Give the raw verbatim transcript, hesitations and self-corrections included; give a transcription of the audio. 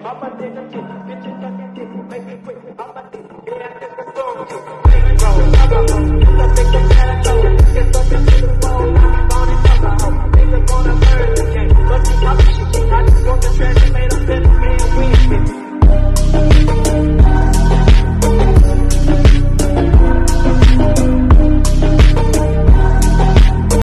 I'ma take a kick, bitch, you can get it, make it quick. I'ma take it, yeah, I just a song.